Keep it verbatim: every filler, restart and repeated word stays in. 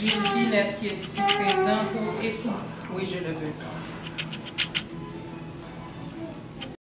Gilles Binette qui est ici présent pour époux. Oui, je le veux.